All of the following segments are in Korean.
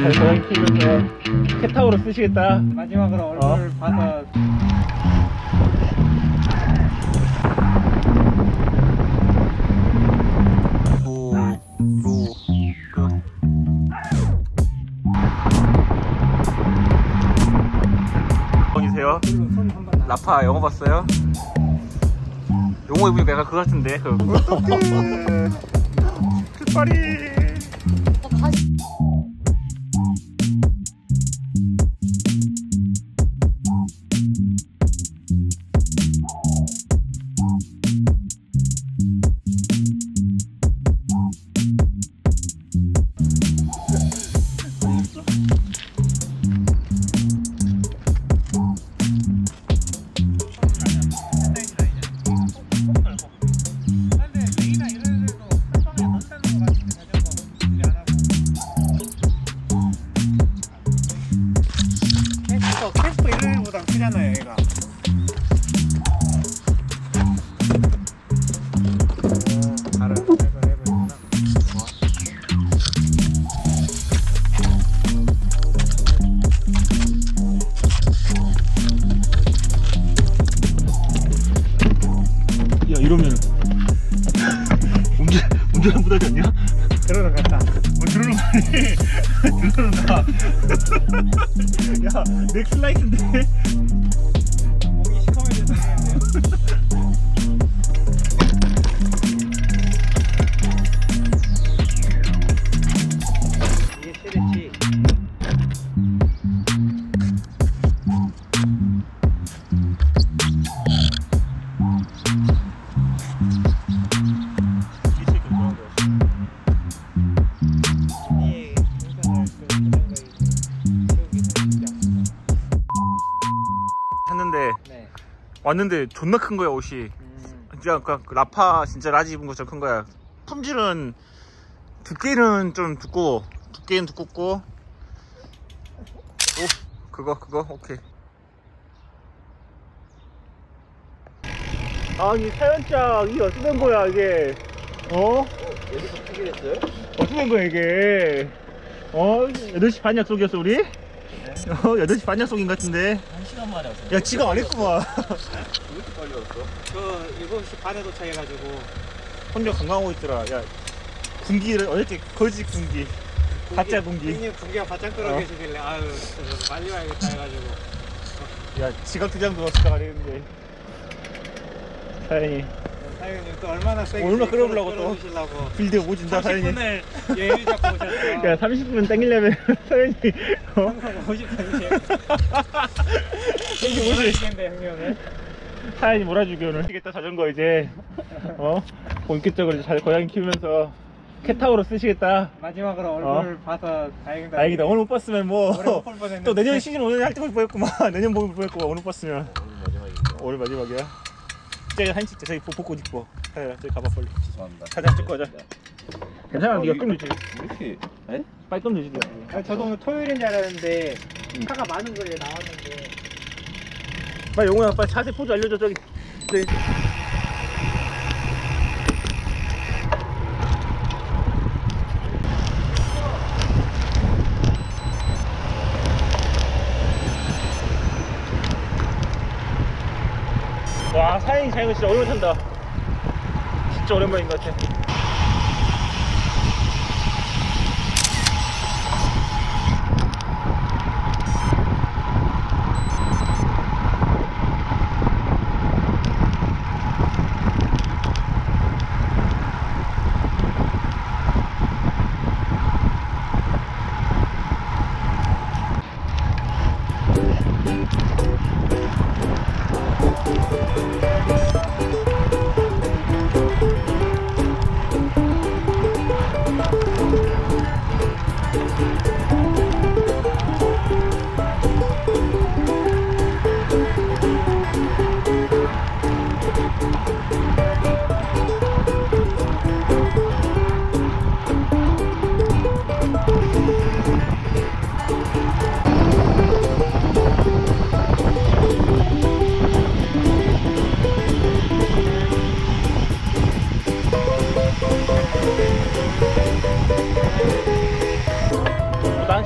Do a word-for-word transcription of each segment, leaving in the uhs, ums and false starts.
잘 고양이 키우면서 캣타워로 쓰시겠다. 마지막으로 얼굴 어? 봐서 이세요? 라파 영어 봤어요? 영어 입으니까 약간 그거 같은데. 어떡해. 끝발이. 캠프 이런 일보다 크잖아요 얘가. 다른 해볼 해보구나. 야 이러면 운전 운전한 부담이 아니야? 들어는 갔다. 어 들어는 가니 들어는 가. 야 넥슬라이트인데. 몸이 시커매져서 그러는데요. 이게 최대치. 샀는데 네. 왔는데 존나 큰 거야 옷이. 음. 진짜 그 라파 진짜 라지 입은 것처럼 큰 거야. 품질은 두께는 좀 두꺼워. 두께는 두껍고. 오 그거 그거 오케이. 아니 사연장 이게 어떻게 된 거야 이게. 어? 여기서 해결했어요? 어떻게 된 거야 이게. 어 여덟 시 반 약속이었어 우리? 네? 어 여덟 시 반 약속인 것 같은데. 한 시간 만에 왔어요. 야 지각 안 했구만. 왜 이렇게 빨리 왔어? 저 일곱 시 반에 도착해가지고 혼자 관광하고 있더라. 야 군기를 어저께 거지 군기, 가짜 군기. 형님 군기가 바짝 들어 어? 계시길래 아유 저도 빨리 와야겠다 해가지고. 야 지각 대장도 시작 안 했는데. 사연이 사장님 또 얼마나 세게 얼마나 끌어보려고 또 끌어주시려고 빌드에 오진다 사연이. 삼십 분을 예의 잡고 오셨어. 야 삼십 분 땡기려면 사연이 어? 항상 오십 분이세요. 이게 뭐지? 오시겠는데 형님 오늘? 사연이 몰아주기 오늘. 쓰겠다 자전거 이제 어 본격적으로 이제 잘 고양이 키우면서 캣타워로 쓰시겠다. 마지막으로 얼굴 어? 봐서 다행이다. 다행이다. 오늘 못 봤으면 뭐 또 내년 시즌 오늘 할 때 볼 뻔했구만. 내년 보면 볼 뻔했구만. 오늘 못 봤으면. 오늘 마지막이죠. 오늘 마지막이야. 저기 사진 찍자. 저기 벚꽃 입고. 사연아 저기 가봐 빨리. 죄송합니다. 사진 찍고 가자. 괜찮아. 어, 네가 끄면 되지. 왜 이렇게? 에? 빨리 끄면 되지. 아니, 저도 오늘 토요일인 줄 알았는데 차가 많은 거에 나왔는데. 빨리 용호야 빨리 자세 포즈 알려줘. 저기 저기. 와 사연이 자전거 진짜 오랜만에 탄다. 진짜 오랜만인 것 같아.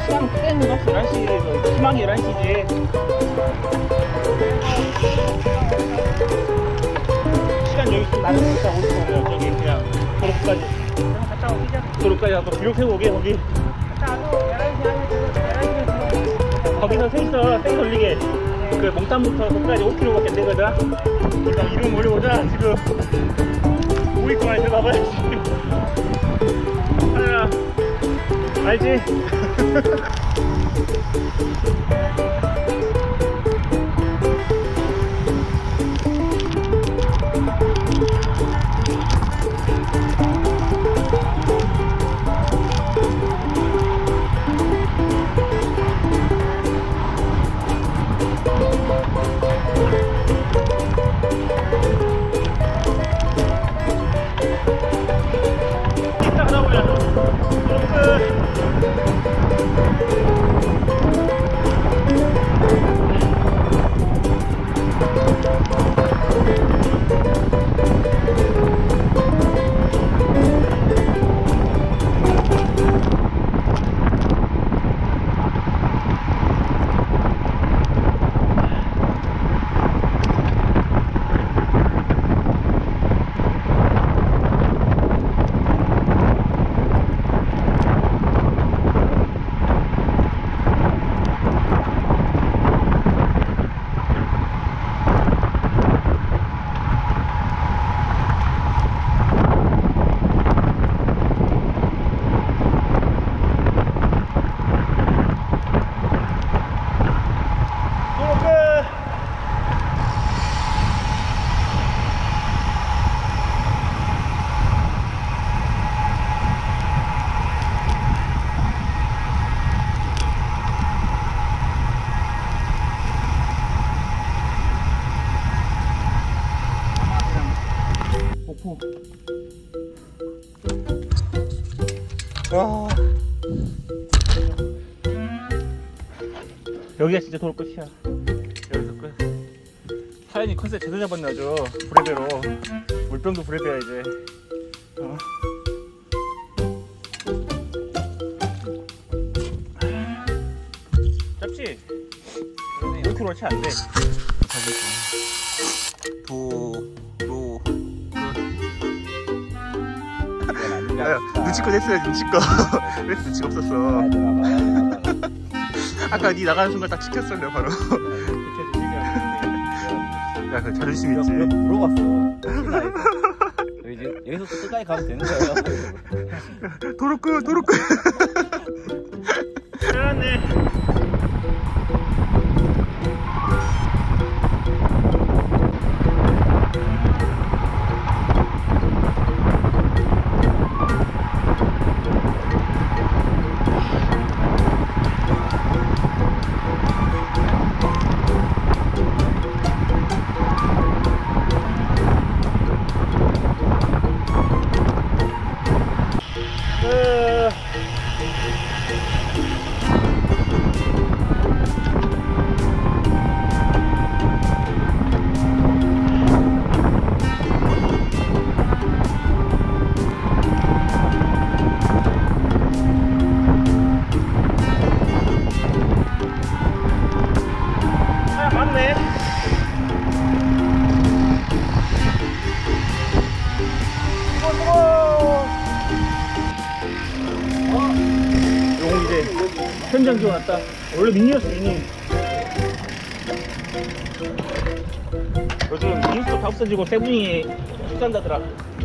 시간 센 거 열한 시, 희망이 열한 시지. 시간 여기 좀 나는 진짜 오십 분이에요. 저기 그냥 도로까지. 갔다 오시죠. 도로까지 가서 비록 세고 오게 거기. 갔다 와도 열한 시 하면 지금 열한 시면 거기서 셋이서 땡 돌리게. 그 몽탄부터 거기까지 오 킬로미터밖에 안 되거든. 일단 이름 올려보자. 지금 오 일 동안 들어가봐야지. 하나 알지? 와. 여기가 진짜 도로 끝이야. 여기서 끝. 사연이 컨셉 제대로 잡았네 아주. 브레베로. 물병도 브레베야 이제. 어. 짧지? 오 킬로미터치 안 돼. 도, 로, 야, 눈치껏 했어야 눈치껏. 왜 눈치가 없었어? 아까 니 나가는 순간 딱 지켰어 내가 바로. 야, 그 자존심 있지. 물어봤어. 이제 여기서 또 끝까지 가면 되는 거예요. 도로 끝, 도로 끝. 잘했네. 현장 지원 왔다. 원래 미니였어 미니. 요즘 미니스톱 다 없어지고 세분이 축산다더라.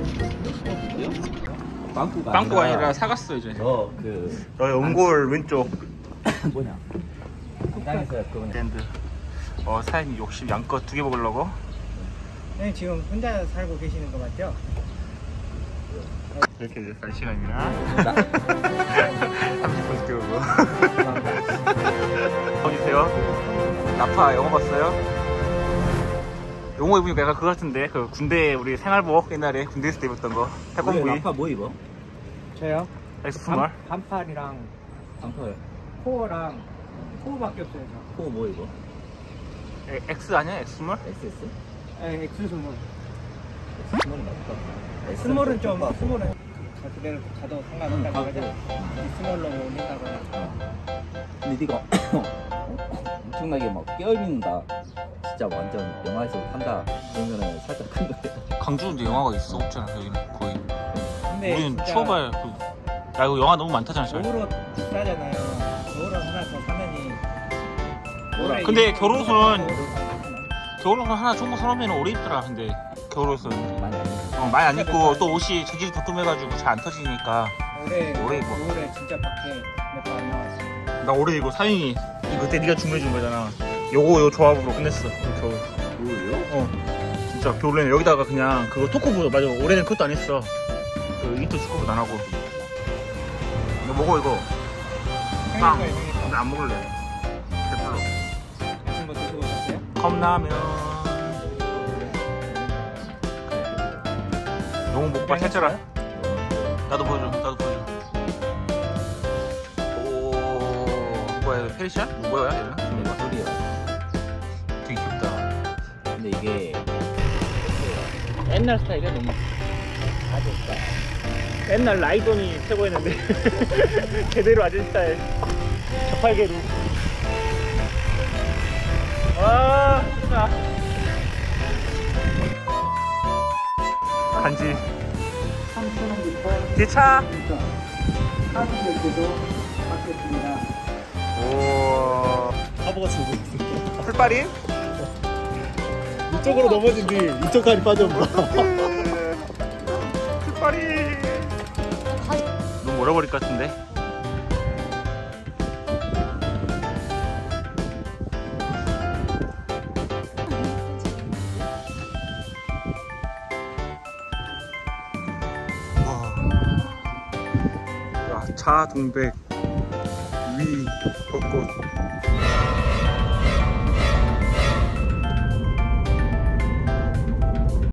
빵꾸가, 빵꾸가 아니라, 아니라 사갔어 이제. 저그 너의 옹골 왼쪽. 뭐냐? 땅에서 그거냐? 랜드. 어 사장님 욕심 양껏 두 개 먹으려고. 네, 지금 혼자 살고 계시는 거 맞죠? 이렇게 이제 살 시간입니다. 삼십 분 깨우고. 어디세요? 나파 영어 봤어요? 영어 입으니까 약간 그거 같은데 그 군대 우리 생활복 옛날에 군대 있을 때 입었던 거. 태권브이. 나파 뭐 입어? 저요? 엑스프멀? 반팔이랑 반팔 코어랑 코어밖에 없어요. 저. 코어 뭐 입어? 에, X 아니야? 엑스스몰? 엑스에스? 네, 엑스스몰. 엑스스몰은 나쁘다. 스몰은 좀 스몰은 그대로 가도 상관없다고 하죠. 스몰로 올린다거나. 근데 니가 엄청나게 막 껴입는다. 진짜 완전 영화에서 탄다. 그러면은 살짝 큰 거야. 광주인데 영화가 있어 없잖아 여기는 거의. 근데 우리는 진짜 추워봐야 그... 야 이거 영화 너무 많다잖아 잘. 겨울옷 비싸잖아요. 겨울옷 하나 더 사면이. 올해 근데 이- 겨울옷은 겨울옷 겨울옷 하나 좋은 거 사놓으면 오래 입더라. 근데 겨울옷은 많이 안 입어. 어, 많이 안 입고 또 옷이 재질 도톰해가지고 잘 안 터지니까. 올해 오래 입어. 올해 진짜 밖에 몇 번 안 나왔어. 나 올해 이거 사인이 이거 그때 네가 주문해준 거잖아. 요거 요 조합으로 끝냈어 겨울. 겨울이요? 어 진짜 겨울에는 여기다가 그냥 그거 토크부 맞아. 올해는 그것도 안 했어. 그 인터 축구부도 안 하고. 이거 먹어 이거. 빵. 나 안 먹을래. 배불러. 무슨 거 드시고 오셨어요? 컵라면. 너무 목발 살쪄라. 나도 보여줘. 나도 보여줘. 오 뭐야 페리시아? 뭐야 얘는? 얘가 소리요. 되게 귀엽다. 근데 이게 옛날 스타일이야 너무. 아주 없다. 옛날 라이돈이 최고였는데 제대로 아재 스타일. 저팔계로. 와 좋다. 간지. 삼천 원부터 뒤에 차. 카드 결제도 받겠습니다. 오. 바보가 쓰고 있어. 풀파리? 이쪽으로 넘어진 뒤 이쪽 다리 빠져온다. 풀파리. 너무 멀어버릴 것 같은데. 와. 야, 차 동백 위 벚꽃